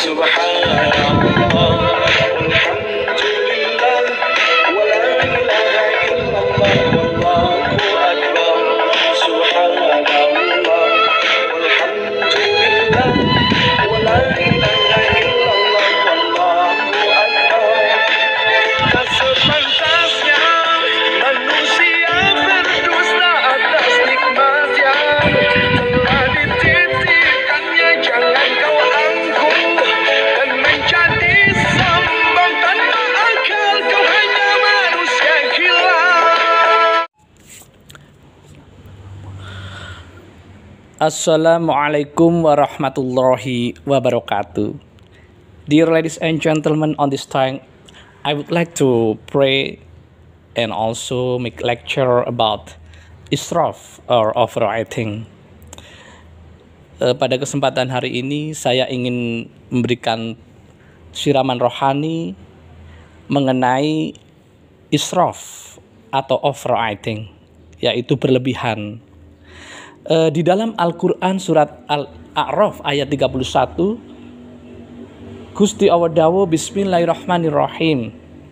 Subhanallah, walhamdulillah, wala ilaha illallah, wallahu akbar. Subhanallah, walhamdulillah, wala ilaha illallah, wallahu akbar. Tak sepantasnya manusia berdusta atas nikmat yang telah dititipkannya. Jangan kau angkuh dan menjadi sombong tanpa akal. Kau hanya manusia gila. Assalamualaikum warahmatullahi wabarakatuh. Dear ladies and gentlemen, on this time I would like to pray and also make lecture about israf or overeating. Pada kesempatan hari ini saya ingin memberikan siraman rohani mengenai israf atau overeating, yaitu berlebihan. Di dalam Al-Quran surat Al-A'raf ayat 31, Gusti Allah dawuh bismillahirrahmanirrahim,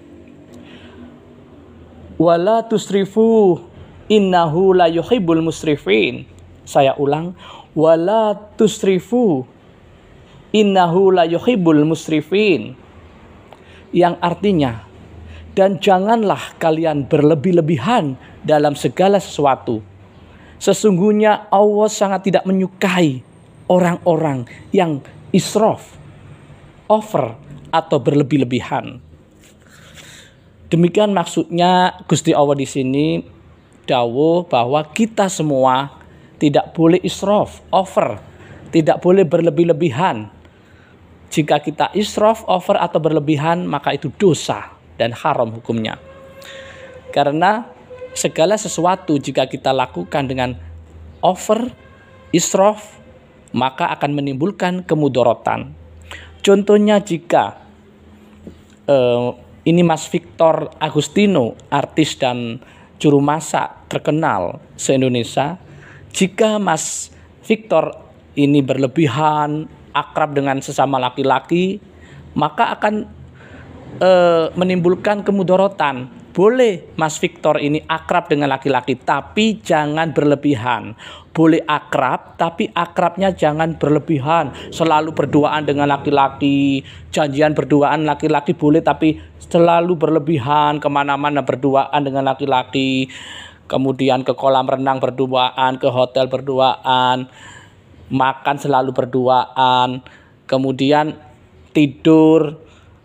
wala tusrifu innahu la yuhibbul musrifin. Saya ulang, wala tusrifu innahu la yuhibbul musrifin, yang artinya, dan janganlah kalian berlebih-lebihan dalam segala sesuatu. Sesungguhnya Allah sangat tidak menyukai orang-orang yang israf, over, atau berlebih-lebihan. Demikian maksudnya Gusti Allah di sini dawuh bahwa kita semua tidak boleh israf, over, tidak boleh berlebih-lebihan. Jika kita israf, over, atau berlebihan, maka itu dosa dan haram hukumnya. Karena segala sesuatu jika kita lakukan dengan over, israf, maka akan menimbulkan kemudorotan. Contohnya jika ini Mas Victor Agustino, artis dan juru masak terkenal se-Indonesia, jika Mas Victor ini berlebihan, akrab dengan sesama laki-laki, maka akan menimbulkan kemudorotan. Boleh Mas Victor ini akrab dengan laki-laki, tapi jangan berlebihan. Boleh akrab, tapi akrabnya jangan berlebihan. Selalu berduaan dengan laki-laki, janjian berduaan laki-laki boleh, tapi selalu berlebihan, kemana-mana berduaan dengan laki-laki. Kemudian ke kolam renang berduaan, ke hotel berduaan, makan selalu berduaan. Kemudian tidur,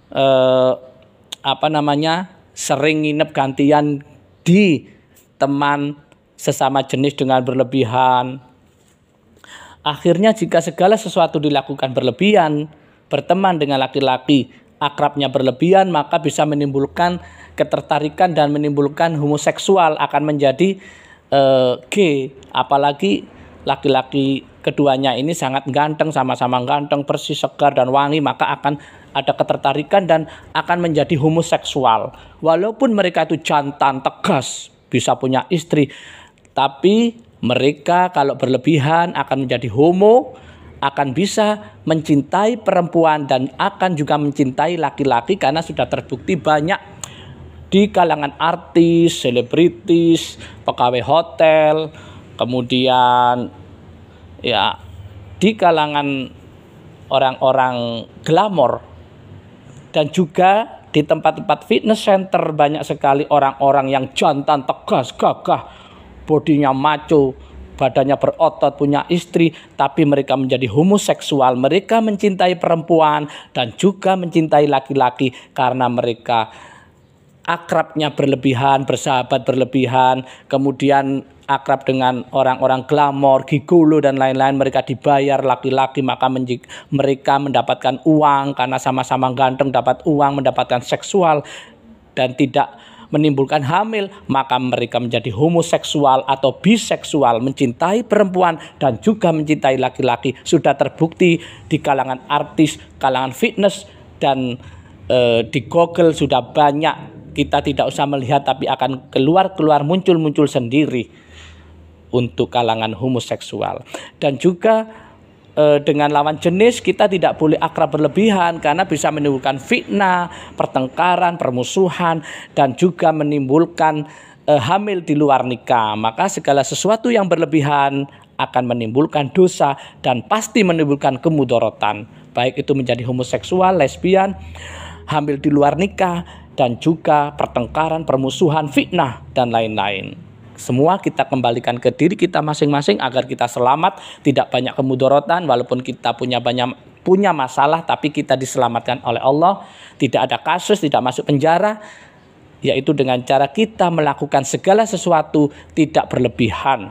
sering nginep gantian di teman sesama jenis dengan berlebihan. Akhirnya jika segala sesuatu dilakukan berlebihan, berteman dengan laki-laki, akrabnya berlebihan, maka bisa menimbulkan ketertarikan dan menimbulkan homoseksual, akan menjadi gay. Apalagi laki-laki keduanya ini sangat ganteng, sama-sama ganteng, bersih, segar, dan wangi, maka akan ada ketertarikan dan akan menjadi homoseksual. Walaupun mereka itu jantan, tegas, bisa punya istri, tapi mereka kalau berlebihan akan menjadi homo, akan bisa mencintai perempuan dan akan juga mencintai laki-laki, karena sudah terbukti banyak di kalangan artis, selebritis, pegawai hotel, kemudian ya di kalangan orang-orang glamor, dan juga di tempat-tempat fitness center banyak sekali orang-orang yang jantan, tegas, gagah, bodinya maco, badannya berotot, punya istri, tapi mereka menjadi homoseksual. Mereka mencintai perempuan dan juga mencintai laki-laki karena mereka akrabnya berlebihan, bersahabat berlebihan, kemudian akrab dengan orang-orang glamor, gigolo, dan lain-lain. Mereka dibayar laki-laki, maka mereka mendapatkan uang karena sama-sama ganteng, dapat uang, mendapatkan seksual, dan tidak menimbulkan hamil, maka mereka menjadi homoseksual atau biseksual, mencintai perempuan dan juga mencintai laki-laki. Sudah terbukti di kalangan artis, kalangan fitness, dan di Google sudah banyak. Kita tidak usah melihat, tapi akan keluar muncul sendiri untuk kalangan homoseksual. Dan juga dengan lawan jenis kita tidak boleh akrab berlebihan karena bisa menimbulkan fitnah, pertengkaran, permusuhan, dan juga menimbulkan hamil di luar nikah. Maka segala sesuatu yang berlebihan akan menimbulkan dosa dan pasti menimbulkan kemudorotan, baik itu menjadi homoseksual, lesbian, hamil di luar nikah, dan juga pertengkaran, permusuhan, fitnah, dan lain-lain. Semua kita kembalikan ke diri kita masing-masing agar kita selamat, tidak banyak kemudorotan. Walaupun kita punya masalah, tapi kita diselamatkan oleh Allah, tidak ada kasus, tidak masuk penjara, yaitu dengan cara kita melakukan segala sesuatu tidak berlebihan.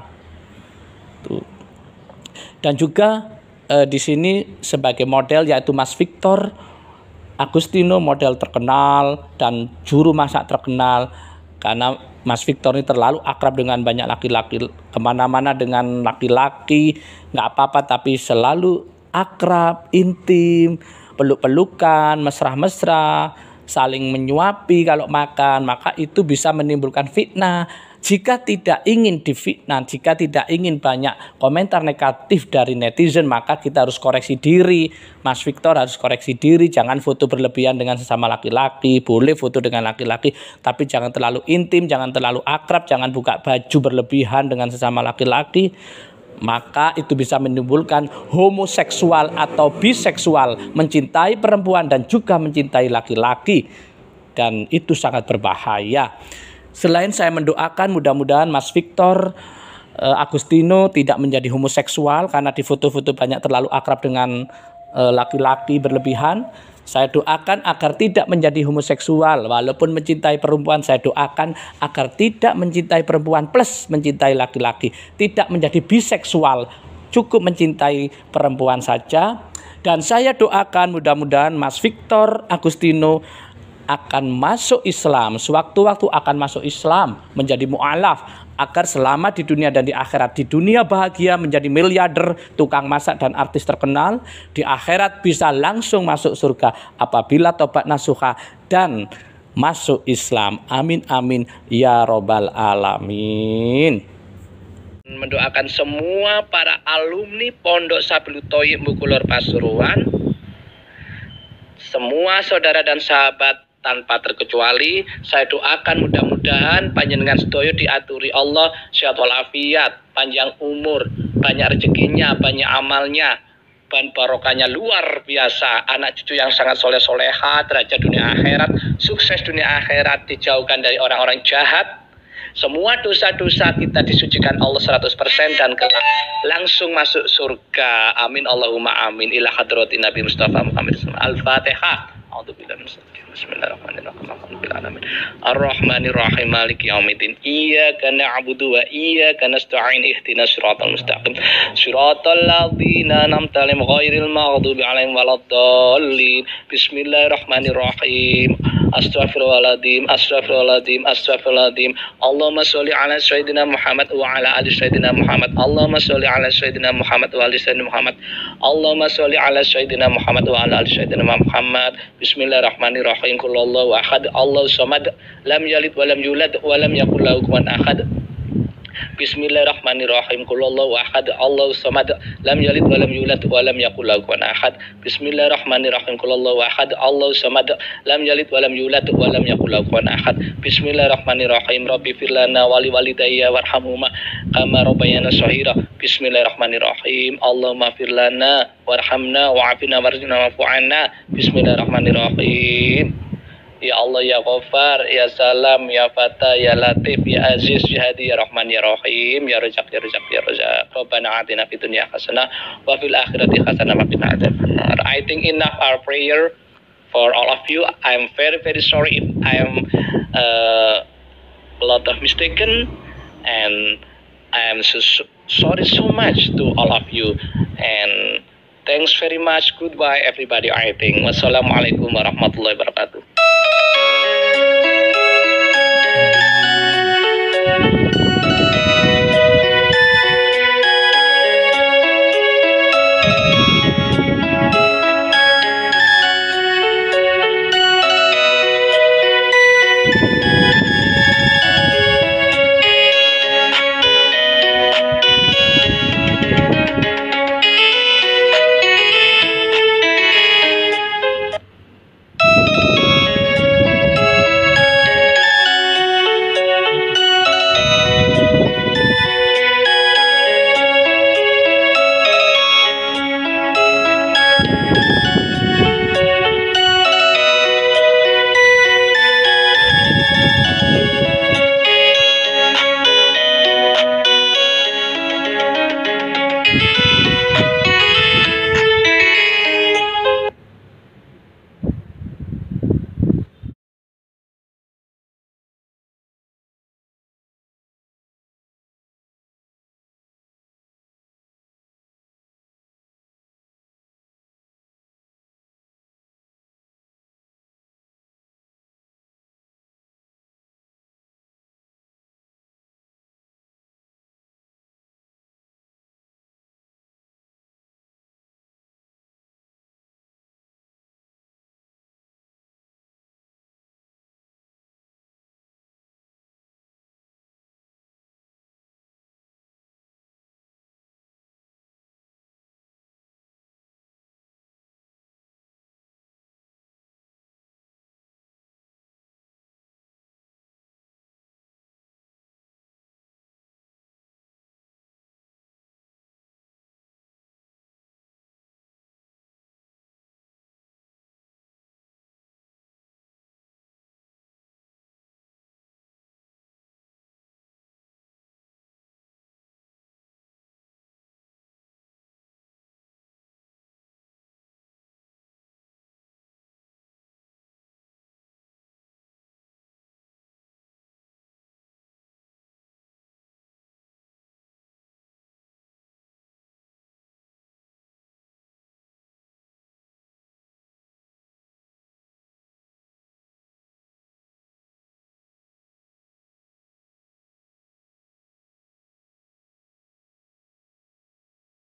Dan juga di sini sebagai model yaitu Mas Victor Agustino, model terkenal dan juru masak terkenal, karena Mas Victor ini terlalu akrab dengan banyak laki-laki, kemana-mana dengan laki-laki, nggak apa-apa tapi selalu akrab, intim, peluk-pelukan, mesra-mesra, saling menyuapi kalau makan, maka itu bisa menimbulkan fitnah. Jika tidak ingin difitnah, jika tidak ingin banyak komentar negatif dari netizen, maka kita harus koreksi diri. Mas Victor harus koreksi diri, jangan foto berlebihan dengan sesama laki-laki. Boleh foto dengan laki-laki, tapi jangan terlalu intim, jangan terlalu akrab, jangan buka baju berlebihan dengan sesama laki-laki. Maka itu bisa menimbulkan homoseksual atau biseksual, mencintai perempuan dan juga mencintai laki-laki, dan itu sangat berbahaya. Selain saya mendoakan mudah-mudahan Mas Victor Agustino tidak menjadi homoseksual karena di foto-foto banyak terlalu akrab dengan laki-laki berlebihan. Saya doakan agar tidak menjadi homoseksual. Walaupun mencintai perempuan, saya doakan agar tidak mencintai perempuan plus mencintai laki-laki. Tidak menjadi biseksual, cukup mencintai perempuan saja. Dan saya doakan mudah-mudahan Mas Victor Agustino akan masuk Islam, sewaktu-waktu akan masuk Islam, menjadi mu'alaf, agar selamat di dunia dan di akhirat. Di dunia bahagia menjadi miliarder, tukang masak dan artis terkenal. Di akhirat bisa langsung masuk surga apabila tobat nasuha dan masuk Islam. Amin amin ya robbal alamin. Mendoakan semua para alumni Pondok Sabilul Thoyib Bukulur Pasuruan, semua saudara dan sahabat tanpa terkecuali, saya doakan mudah-mudahan panjenengan sedoyo diaturi Allah sehat walafiat, panjang umur, banyak rezekinya, banyak amalnya, dan barokahnya luar biasa, anak cucu yang sangat soleh-soleha, derajat dunia akhirat, sukses dunia akhirat, dijauhkan dari orang-orang jahat, semua dosa-dosa kita disucikan Allah 100% dan kelak langsung masuk surga. Amin Allahumma amin. Ila hadrati Nabi Mustafa Muhammad Al-Fatihah. Bismillahirrahmanirrahim. Ar-Rahmanir-Rahim. Maliki yaumiddin. Iyyaka na'budu wa iyyaka nasta'in. Ihdinas siratal mustaqim. Siratal ladzina an'amta 'alaihim ghairil maghdubi 'alaihim waladdallin. Bismillahirrahmanirrahim. Astaghfirullahaladzim, astaghfirullahaladzim, astaghfirullahaladzim. Allahumma sholli ala sayyidina Muhammad wa ala ali sayyidina Muhammad. Allahumma sholli ala sayyidina Muhammad wa ali sayyidina Muhammad. Allahumma sholli ala sayyidina Muhammad wa ala ali sayyidina Muhammad. Bismillahirrahmanirrahim. Qul huwallahu ahad, Allahu samad, lam yalid wa lam yulad wa lam yakul lahu kufuwan ahad. Bismillahirrahmanirrahim. Qul huwallahu ahad, Allahu samad, lam yalid wa lam yulad wa lam yakul lahu kufuwan ahad. Bismillahirrahmanirrahim. Qul huwallahu ahad, Allahu samad, lam yalid wa lam yulad wa lam yakul lahu kufuwan ahad. Bismillahirrahmanirrahim. Rabbi fir lana wa li walidayya warhamhuma kama rabbayana shaghira. Bismillahirrahmanirrahim. Allahumma fir lana warhamna wa'afina warzuqna wa'fu 'anna. Bismillahirrahmanirrahim. Ya Allah ya Ghaffar, ya Salam, ya Fatah, ya Latif, ya Aziz, ya Hadi, ya Rahman, ya Rahim, ya Razak, ya Razak, ya Razak. Rabbana atina fid dunya hasanah wa fil akhirati hasanah wa qina adzabannar. I think enough our prayer for all of you. I'm very sorry if I am a lot of mistaken, and I am sorry so much to all of you, and thanks very much. Goodbye everybody. I think. Wassalamualaikum warahmatullahi wabarakatuh.